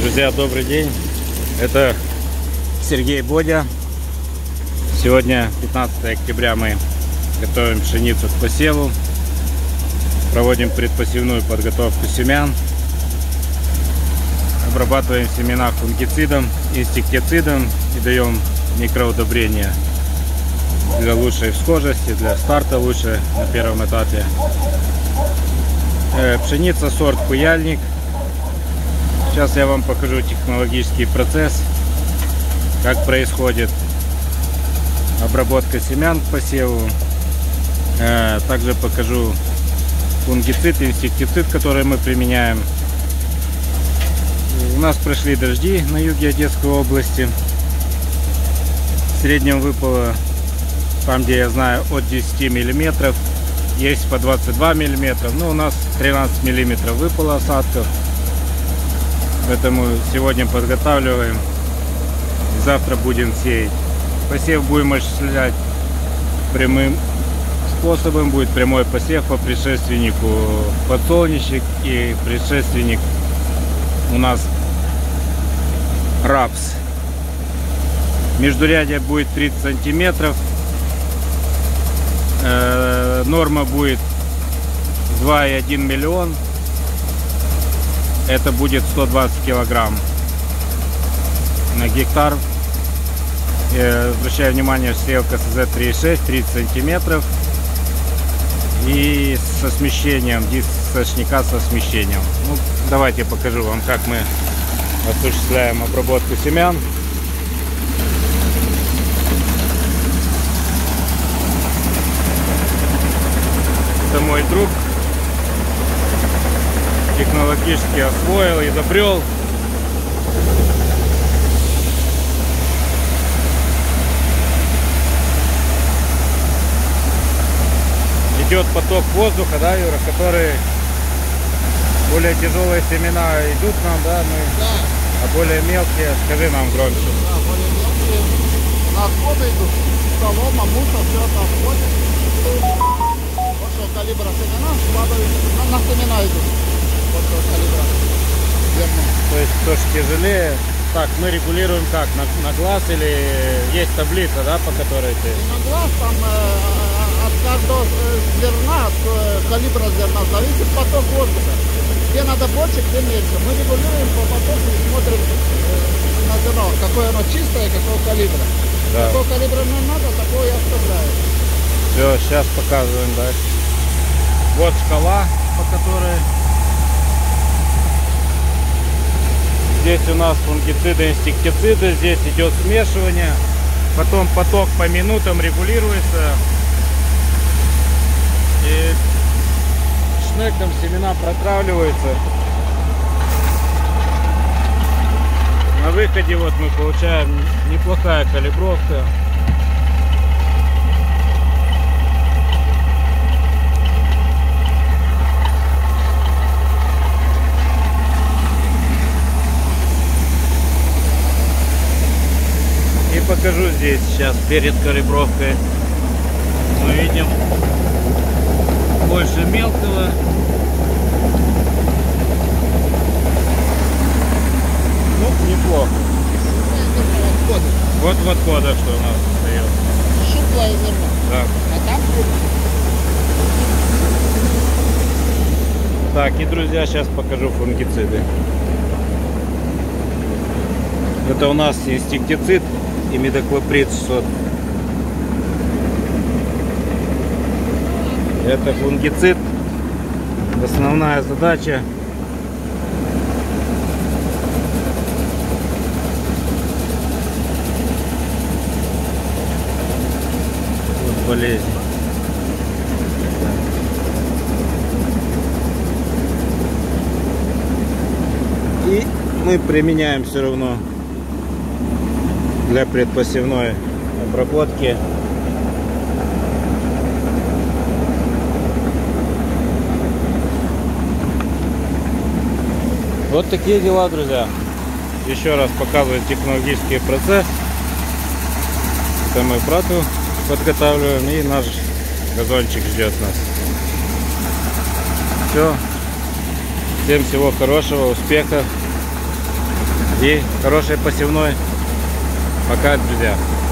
Друзья, добрый день. Это Сергей Бодя. Сегодня 15 октября, мы готовим пшеницу к посеву. Проводим предпосевную подготовку семян. Обрабатываем семена фунгицидом, инсектицидом и даем микроудобрения для лучшей всхожести, для старта лучше на первом этапе. Пшеница сорт Куяльник. Сейчас я вам покажу технологический процесс, как происходит обработка семян к посеву. Также покажу фунгицид и инсектицид, который мы применяем. У нас прошли дожди на юге Одесской области. В среднем выпало, там где я знаю, от 10 миллиметров. Есть по 22 миллиметра. Но у нас 13 миллиметров выпало осадков. Поэтому сегодня подготавливаем. Завтра будем сеять. Посев будем осуществлять прямым способом. Будет прямой посев по предшественнику подсолнечник и предшественник у нас рапс. Междурядье будет 30 сантиметров. Норма будет 2,1 миллион. Это будет 120 килограмм на гектар. Обращаю внимание, стрелка СЗ 3,6, 30 сантиметров. И со смещением, диск сочника со смещением. Ну, давайте покажу вам, как мы осуществляем обработку семян. Это мой друг. Технологически освоил, изобрел. Идет поток воздуха, да, Юра, который более тяжелые семена идут нам, да, Да. А более мелкие, скажи нам громче. Да, более мелкие на отходы идут, солома, мусор, все это отходит. Большого калибра семена складывают, на семена идут. Большого калибра зерна. То есть то, что тяжелее. Так, мы регулируем как? На глаз или есть таблица, да, по которой ты? И на глаз там от каждого зерна, от калибра зерна зависит поток воздуха. Где надо больше, где меньше. Мы регулируем по потоку и смотрим на зерно, какое оно чистое, какого калибра. Да. Какого калибра нам надо, такого я оставляю. Все, сейчас показываем дальше. Вот шкала, по которой здесь у нас фунгициды, инсектициды, здесь идет смешивание, потом поток по минутам регулируется, и шнеком семена протравливаются. На выходе вот мы получаем неплохая калибровка. И покажу здесь сейчас перед калибровкой. Мы видим больше мелкого. Ну, неплохо. Вот в отходах, что у нас остается. Щуплое зерно. Да. А там крупное. Так, и, друзья, сейчас покажу фунгициды. Это у нас инсектицид имидоклоприд 600. Это фунгицид. Основная задача от болезни. И мы применяем все равно для предпосевной обработки вот такие дела, друзья. Еще раз показываю технологический процесс. Это мы брату подготавливаем, и наш газончик ждет нас. Все. Всем всего хорошего, успехов. И хорошей посевной. Пока, друзья.